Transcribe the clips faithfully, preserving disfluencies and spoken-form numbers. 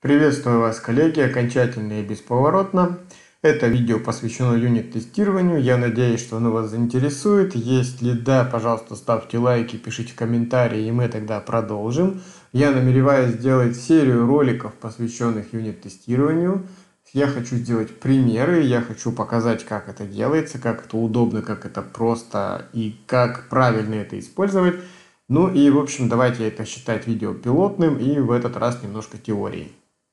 Приветствую вас, коллеги, окончательно и бесповоротно. Это видео посвящено юнит-тестированию. Я надеюсь, что оно вас заинтересует. Если да, пожалуйста, ставьте лайки, пишите комментарии, и мы тогда продолжим. Я намереваюсь сделать серию роликов, посвященных юнит-тестированию. Я хочу сделать примеры, я хочу показать, как это делается, как это удобно, как это просто и как правильно это использовать. Ну и, в общем, давайте это считать видео пилотным и в этот раз немножко теории.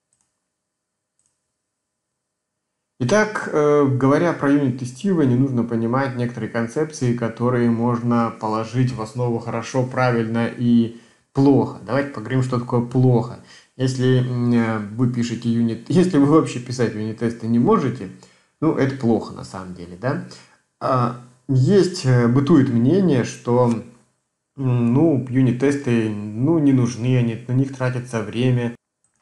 Итак, э, говоря про юнит-тестирование, нужно понимать некоторые концепции, которые можно положить в основу хорошо, правильно и плохо. Давайте поговорим, что такое плохо. Если э, вы пишете юнит, если вы вообще писать юнит-тесты не можете, ну, это плохо на самом деле, да. А, есть, э, бытует мнение, что ну, юнит-тесты ну, не нужны, они, на них тратится время.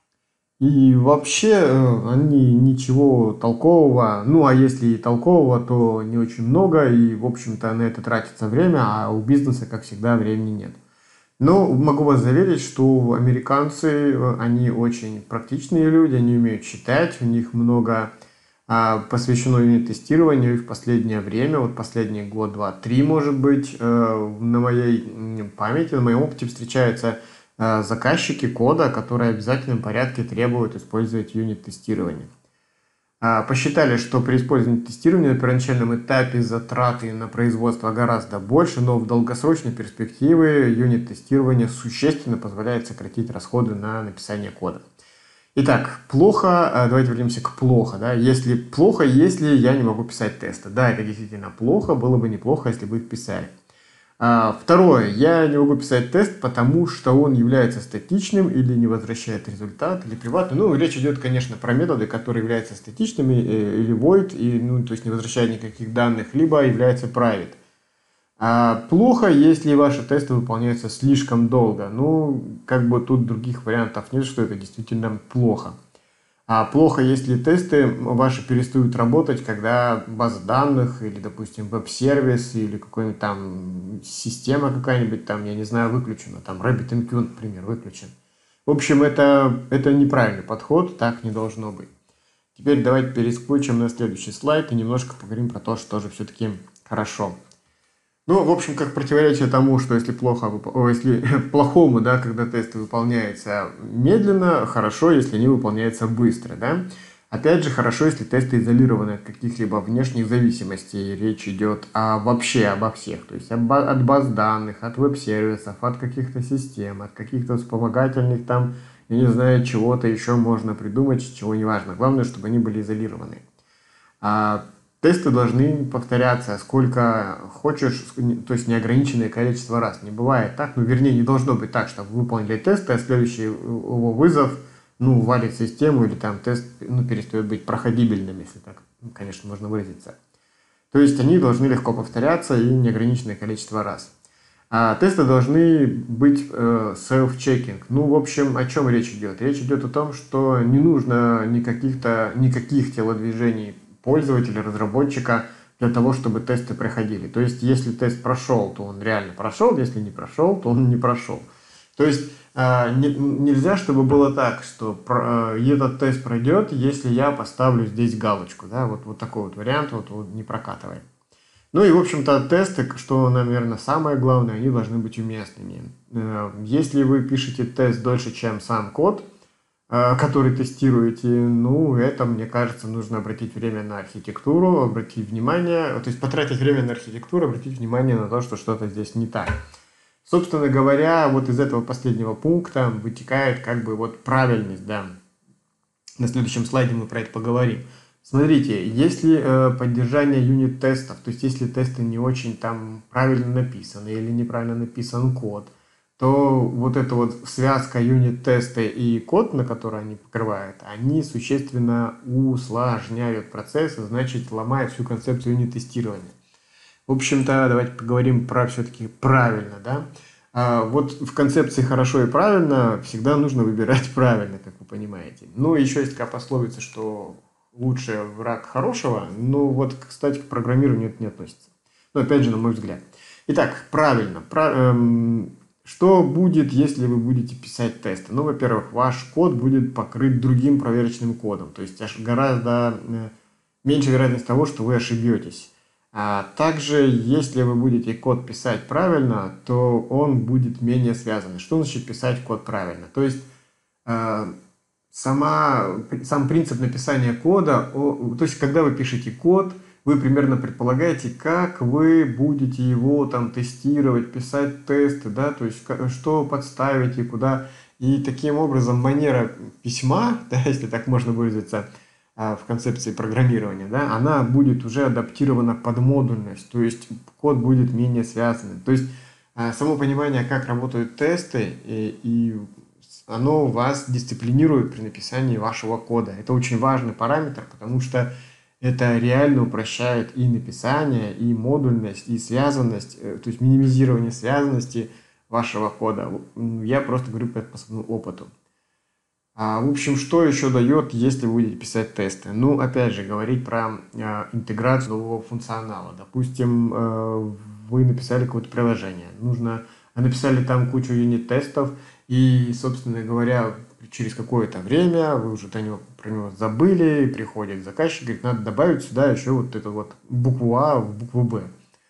И вообще э, они ничего толкового, ну а если и толкового, то не очень много, и в общем-то на это тратится время, а у бизнеса, как всегда, времени нет. Но могу вас заверить, что американцы, э, они очень практичные люди, они умеют считать, у них много а, посвящено юнит-тестированию, и в последнее время, вот последний год, два, три, может быть, э, на моей памяти, на моем опыте встречаются заказчики кода, которые в обязательном порядке требуют использовать юнит-тестирование. Посчитали, что при использовании тестирования на первоначальном этапе затраты на производство гораздо больше, но в долгосрочной перспективе юнит-тестирование существенно позволяет сократить расходы на написание кода. Итак, плохо, давайте вернемся к плохо. Да? Если плохо, если я не могу писать тесты. Да, это действительно плохо, было бы неплохо, если бы их писали. Второе. Я не могу писать тест, потому что он является статичным или не возвращает результат, или приватный. Ну, речь идет, конечно, про методы, которые являются статичными, или void, и, ну, то есть не возвращает никаких данных, либо является private. А плохо, если ваши тесты выполняются слишком долго. Ну, как бы тут других вариантов нет, что это действительно плохо. А плохо, если тесты ваши перестают работать, когда база данных или, допустим, веб-сервис или какой-нибудь там система какая-нибудь там, я не знаю, выключена. Там RabbitMQ, например, выключен. В общем, это, это неправильный подход, так не должно быть. Теперь давайте перескочим на следующий слайд и немножко поговорим про то, что же все-таки хорошо. Ну, в общем, как противоречие тому, что если плохо, если плохому, да, когда тесты выполняются медленно, хорошо, если они выполняются быстро, да. Опять же, хорошо, если тесты изолированы от каких-либо внешних зависимостей, речь идет о, вообще обо всех, то есть от баз данных, от веб-сервисов, от каких-то систем, от каких-то вспомогательных там, я не знаю, чего-то еще можно придумать, чего не важно. Главное, чтобы они были изолированы. А тесты должны повторяться сколько хочешь, то есть неограниченное количество раз. Не бывает так, ну вернее не должно быть так, что вы выполнили тест, а следующий его вызов, ну, валит систему или там тест, ну, перестает быть проходибельным, если так, конечно, можно выразиться. То есть они должны легко повторяться и неограниченное количество раз. А тесты должны быть э, self-checking. Ну, в общем, о чем речь идет? Речь идет о том, что не нужно никаких-то, никаких телодвижений пользователя, разработчика для того, чтобы тесты проходили. То есть, если тест прошел, то он реально прошел, если не прошел, то он не прошел. То есть, э, не, нельзя, чтобы было так, что про, э, этот тест пройдет, если я поставлю здесь галочку. Да? Вот, вот такой вот вариант вот, вот не прокатывает. Ну и, в общем-то, тесты, что, наверное, самое главное, они должны быть уместными. Э, если вы пишете тест дольше, чем сам код, который тестируете, ну, это, мне кажется, нужно обратить время на архитектуру, обратить внимание, то есть потратить время на архитектуру, обратить внимание на то, что что-то здесь не так. Собственно говоря, вот из этого последнего пункта вытекает как бы вот правильность, да. На следующем слайде мы про это поговорим. Смотрите, если э, поддержание юнит-тестов, то есть если тесты не очень там правильно написаны или неправильно написан код, то вот эта вот связка юнит-тесты и код, на который они покрывают, они существенно усложняют процесс, и значит ломают всю концепцию юнит-тестирования. В общем-то, давайте поговорим про все-таки правильно, да. А вот в концепции хорошо и правильно всегда нужно выбирать правильно, как вы понимаете. Ну, еще есть такая пословица, что лучше враг хорошего, но вот, кстати, к программированию это не относится. Но опять же, на мой взгляд. Итак, правильно. Про, эм, Что будет, если вы будете писать тесты? Ну, во-первых, ваш код будет покрыт другим проверочным кодом, то есть аж гораздо э, меньше вероятность того, что вы ошибетесь. А также, если вы будете код писать правильно, то он будет менее связанный. Что значит писать код правильно? То есть э, сама, сам принцип написания кода, о, то есть когда вы пишете код, вы примерно предполагаете, как вы будете его там тестировать, писать тесты, да, то есть что подставить и куда. И таким образом манера письма, да, если так можно выразиться, в концепции программирования, да, она будет уже адаптирована под модульность, то есть код будет менее связанным. То есть само понимание, как работают тесты, и, и оно вас дисциплинирует при написании вашего кода. Это очень важный параметр, потому что это реально упрощает и написание, и модульность, и связанность, то есть минимизирование связанности вашего кода. Я просто говорю по своему опыту. А, в общем, что еще дает, если вы будете писать тесты? Ну, опять же, говорить про э, интеграцию нового функционала. Допустим, э, вы написали какое-то приложение, нужно, написали там кучу юнит-тестов, и, собственно говоря, через какое-то время вы уже про него, про него забыли, приходит заказчик, говорит, надо добавить сюда еще вот эту вот букву А в букву Б.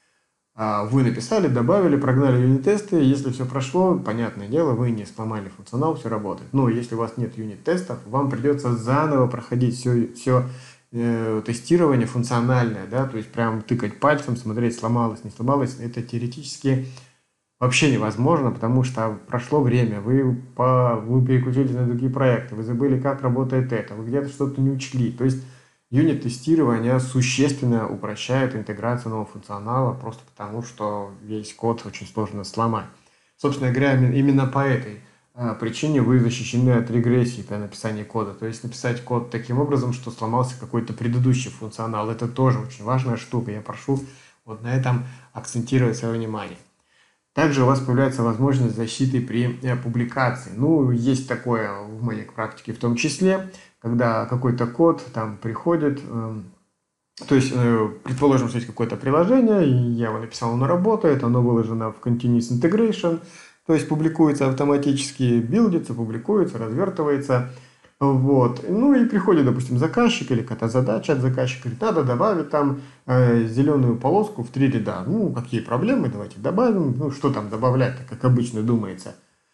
Вы написали, добавили, прогнали юнит-тесты, если все прошло, понятное дело, вы не сломали функционал, все работает. Но если у вас нет юнит-тестов, вам придется заново проходить все, все э, тестирование функциональное, да, то есть прям тыкать пальцем, смотреть, сломалось, не сломалось. Это теоретически вообще невозможно, потому что прошло время, вы, по, вы переключились на другие проекты, вы забыли, как работает это, вы где-то что-то не учли. То есть юнит-тестирование существенно упрощает интеграцию нового функционала, просто потому что весь код очень сложно сломать. Собственно говоря, именно по этой а, причине вы защищены от регрессии при написании кода. То есть написать код таким образом, что сломался какой-то предыдущий функционал. Это тоже очень важная штука. Я прошу вот на этом акцентировать свое внимание. Также у вас появляется возможность защиты при публикации. Ну, есть такое в моей практике в том числе, когда какой-то код там приходит, э, то есть, э, предположим, что есть какое-то приложение, и я его написал, оно работает, оно выложено в Continuous Integration, то есть публикуется автоматически, билдится, публикуется, развертывается. Вот. Ну и приходит, допустим, заказчик или какая-то задача от заказчика, говорит, надо добавить там э, зеленую полоску в три ряда. Ну, какие проблемы, давайте добавим. Ну, что там добавлять-то, как обычно думается.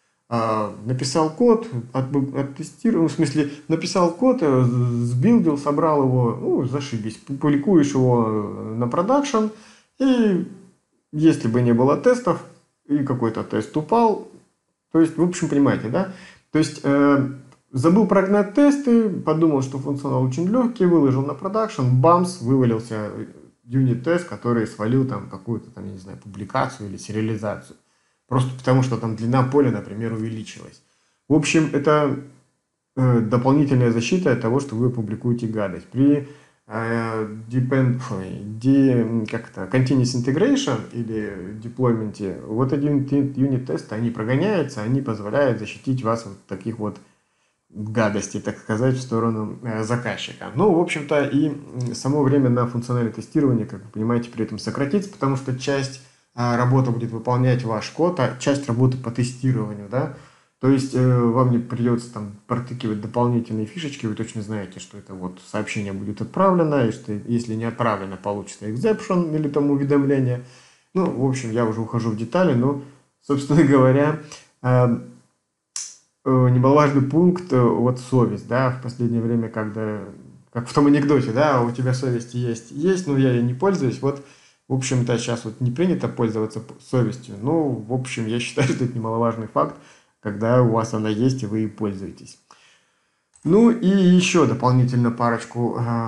А, написал код, от, оттестировал, в смысле, написал код, сбилдил, собрал его, ну, зашибись. Публикуешь его на продакшн, и если бы не было тестов, и какой-то тест упал, то есть, в общем, понимаете, да? То есть... Э, Забыл прогнать тесты, подумал, что функционал очень легкий, выложил на продакшн, бамс, вывалился юнит-тест, который свалил там какую-то, там, я не знаю, публикацию или сериализацию. Просто потому, что там длина поля, например, увеличилась. В общем, это э, дополнительная защита от того, что вы публикуете гадость. При э, depend, de, как это, continuous integration или деплойменте, вот эти юнит-тесты, они прогоняются, они позволяют защитить вас от таких вот гадости, так сказать, в сторону э, заказчика. Ну, в общем-то, и само время на функциональное тестирование, как вы понимаете, при этом сократится, потому что часть э, работы будет выполнять ваш код, а часть работы по тестированию, да, то есть э, вам не придется там протыкивать дополнительные фишечки, вы точно знаете, что это вот сообщение будет отправлено, и что если не отправлено, получится exception или там уведомление. Ну, в общем, я уже ухожу в детали, но, собственно говоря, э, немаловажный пункт, вот совесть, да, в последнее время, когда, как в том анекдоте, да, у тебя совесть есть, есть, но я ей не пользуюсь, вот, в общем-то, сейчас вот не принято пользоваться совестью, ну, в общем, я считаю, что это немаловажный факт, когда у вас она есть, и вы ей пользуетесь. Ну, и еще дополнительно парочку э,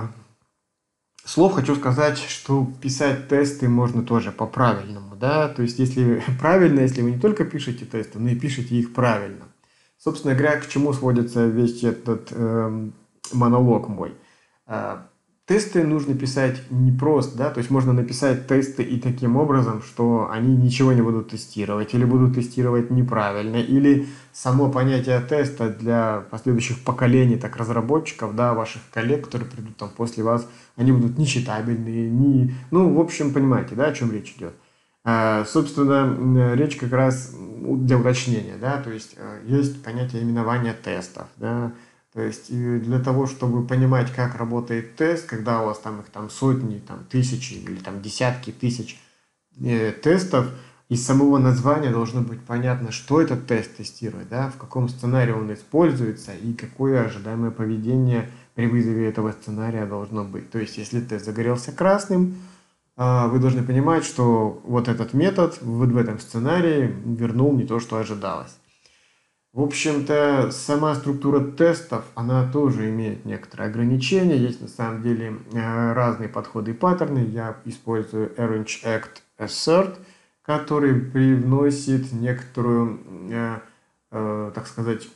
слов хочу сказать, что писать тесты можно тоже по-правильному, да, то есть, если правильно, если вы не только пишете тесты, но и пишете их правильно. Собственно говоря, к чему сводится весь этот э, монолог мой. Э, тесты нужно писать не просто, да, то есть можно написать тесты и таким образом, что они ничего не будут тестировать, или будут тестировать неправильно, или само понятие теста для последующих поколений, так разработчиков, да, ваших коллег, которые придут там после вас, они будут нечитабельные, не... ну, в общем, понимаете, да, о чем речь идет. А, собственно, м, речь как раз у- для уточнения, да, то есть э, есть понятие именования тестов, да, то есть и для того, чтобы понимать, как работает тест, когда у вас там их там сотни, там тысячи или там десятки тысяч э, тестов, из самого названия должно быть понятно, что этот тест тестирует, да, в каком сценарии он используется и какое ожидаемое поведение при вызове этого сценария должно быть. То есть, если тест загорелся красным, а, вы должны понимать, что вот этот метод вот в этом сценарии вернул не то, что ожидалось. В общем-то, сама структура тестов, она тоже имеет некоторые ограничения. Есть на самом деле э, разные подходы и паттерны. Я использую Arrange Act Assert, который привносит некоторую, э, э, так сказать,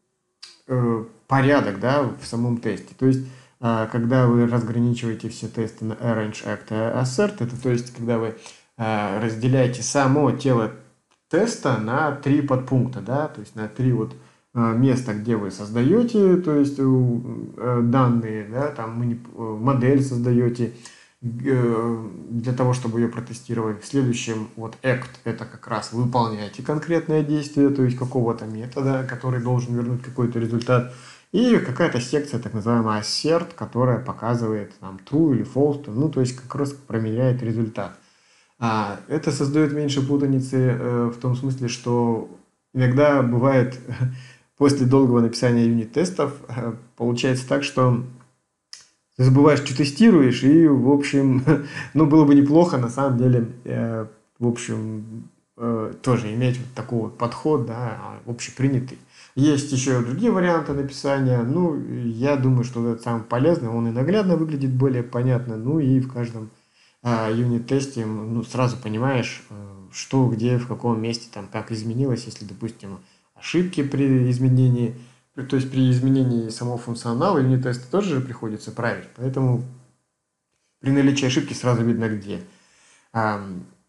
э, порядок, да, в самом тесте. То есть, э, когда вы разграничиваете все тесты на Arrange, Act и Assert, это то есть, когда вы э, разделяете само тело теста на три подпункта, да, то есть на три вот э, места, где вы создаете, то есть э, данные, да, там манип- э, модель создаете, э, для того, чтобы ее протестировать. В следующем, вот act, это как раз выполняете конкретное действие, то есть какого-то метода, который должен вернуть какой-то результат. И какая-то секция, так называемая assert, которая показывает там true или false, ну, то есть как раз проверяет результат. А, это создает меньше путаницы э, в том смысле, что иногда бывает после долгого написания юнит-тестов э, получается так, что ты забываешь, что тестируешь, и, в общем, ну, было бы неплохо, на самом деле, э, в общем, э, тоже иметь вот такой вот подход, да, общепринятый. Есть еще другие варианты написания, ну, я думаю, что это самый полезный, он и наглядно выглядит более понятно, ну, и в каждом а, юнит-тесте, ну, сразу понимаешь, э, что, где, в каком месте, там, как изменилось, если, допустим, ошибки при изменении, при- то есть при изменении самого функционала юнит-теста тоже же приходится править, поэтому при наличии ошибки сразу видно где. А,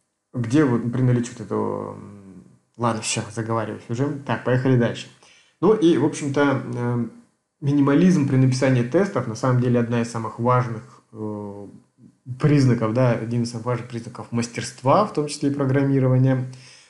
где вот при наличии вот этого... м, Ладно, все, заговариваюсь уже. Так, поехали дальше. Ну и, в общем-то, э, минимализм при написании тестов на самом деле одна из самых важных э, признаков, да, один из самых важных признаков мастерства, в том числе и программирования.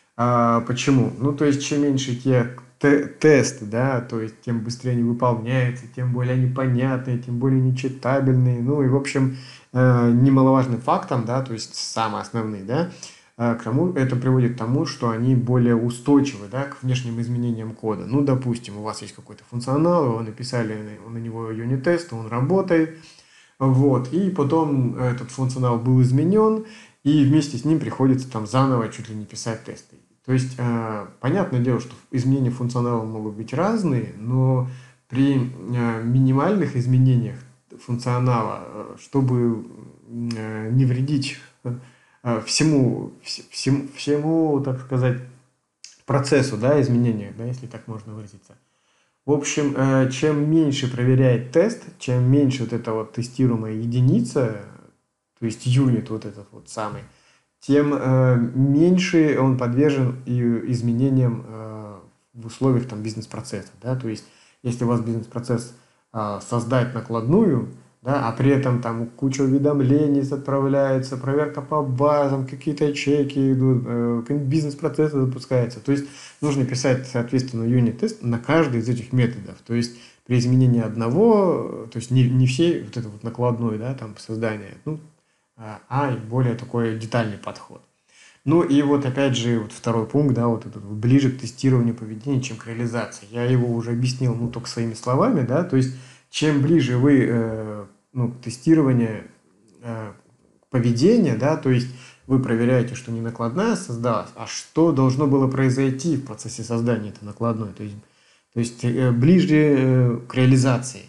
А, почему? Ну, то есть, чем меньше те те- тесты, да, то есть, тем быстрее они выполняются, тем более они понятные, тем более нечитабельные. Ну, и, в общем, э, немаловажным фактом, да, то есть, самый основный, да, э, к тому, это приводит к тому, что они более устойчивы, да, к внешним изменениям кода. Ну, допустим, у вас есть какой-то функционал, вы написали на на него юнит-тест, он работает, вот, и потом этот функционал был изменен, и вместе с ним приходится там заново чуть ли не писать тесты. То есть, э, понятное дело, что изменения функционала могут быть разные, но при э, минимальных изменениях функционала, э, чтобы э, не вредить э, всему, вс- всему, всему, так сказать, процессу, да, изменения, да, если так можно выразиться. В общем, э, чем меньше проверяет тест, чем меньше вот эта вот тестируемая единица, то есть юнит вот этот вот самый, тем э, меньше он подвержен и изменениям э, в условиях там бизнес-процесса, да, то есть если у вас бизнес-процесс э, создать накладную, да, а при этом там куча уведомлений отправляется, проверка по базам, какие-то ячейки идут, э, какие-нибудь бизнес-процессы запускаются, то есть нужно писать, соответственно, юнит-тест на каждый из этих методов, то есть при изменении одного, то есть не, не всей вот этой вот накладной, да, там создания, ну, а а и более такой детальный подход. Ну и вот опять же вот второй пункт, да, вот этот вот ближе к тестированию поведения, чем к реализации. Я его уже объяснил, ну, только своими словами, да, то есть чем ближе вы, э, ну, к тестированию э, поведения, да, то есть вы проверяете, что не накладная создалась, а что должно было произойти в процессе создания этой накладной, то есть, то есть э, ближе э, к реализации.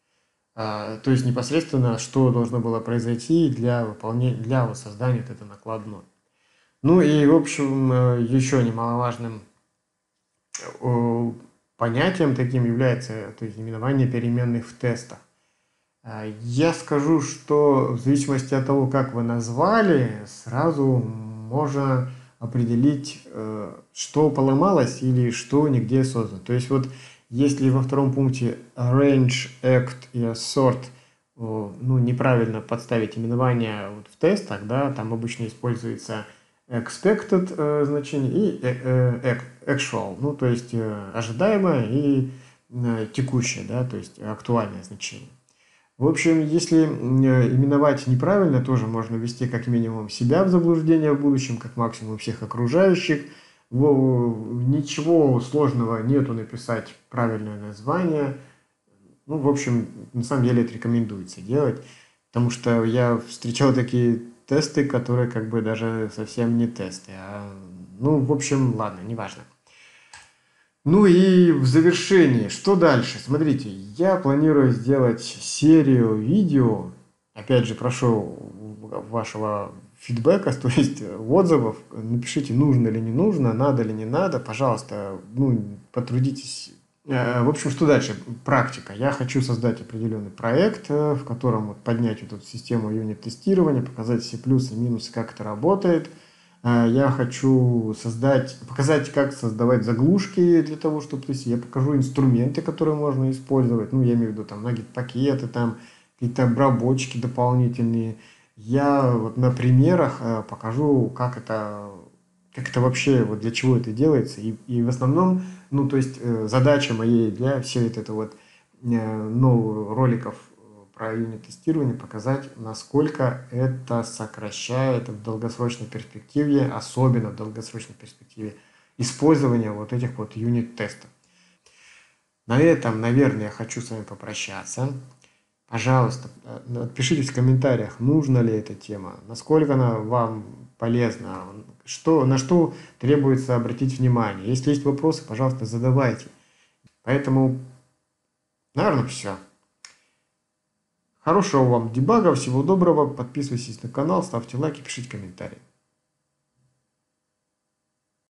А, то есть непосредственно, что должно было произойти для выполнения, для воссоздания вот этой накладной. Ну и, в общем, э, еще немаловажным э, понятием таким является, то есть именование переменных в тестах. А, Я скажу, что в зависимости от того, как вы назвали, сразу можно определить, э, что поломалось или что нигде создано. То есть вот если во втором пункте arrange, act и assort о, ну, неправильно подставить именование вот в тестах, да, там обычно используется expected э, значение и э, э, actual, ну, то есть э, ожидаемое и э, текущее, да, то есть актуальное значение. В общем, если э, именовать неправильно, тоже можно ввести как минимум себя в заблуждение в будущем, как максимум всех окружающих. Во- Ничего сложного нету написать правильное название. Ну, в общем, на самом деле это рекомендуется делать, потому что я встречал такие тесты, которые как бы даже совсем не тесты. А, ну, в общем, ладно, неважно. Ну и в завершении, что дальше? Смотрите, я планирую сделать серию видео, опять же, прошу вашего фидбэка, то есть отзывов, напишите, нужно ли не нужно, надо ли не надо, пожалуйста, ну, потрудитесь. Э, В общем, что дальше? Практика. Я хочу создать определенный проект, э, в котором вот поднять вот эту систему юнит-тестирования, показать все плюсы и минусы, как это работает. Э, Я хочу создать, показать, как создавать заглушки для того, чтобы, то есть я покажу инструменты, которые можно использовать. Ну, я имею в виду там наггет-пакеты, там какие-то обработчики дополнительные. Я вот на примерах э, покажу, как это, как это вообще, вот для чего это делается. И, и в основном, ну, то есть э, задача моей для всей вот это вот э, новых роликов про юнит-тестирование показать, насколько это сокращает в долгосрочной перспективе, особенно в долгосрочной перспективе, использование вот этих вот юнит-тестов. На этом, наверное, я хочу с вами попрощаться. Пожалуйста, отпишитесь в комментариях, нужна ли эта тема, насколько она вам полезна, что, на что требуется обратить внимание. Если есть вопросы, пожалуйста, задавайте. Поэтому, наверное, все. Хорошего вам дебага, всего доброго, подписывайтесь на канал, ставьте лайки, пишите комментарии.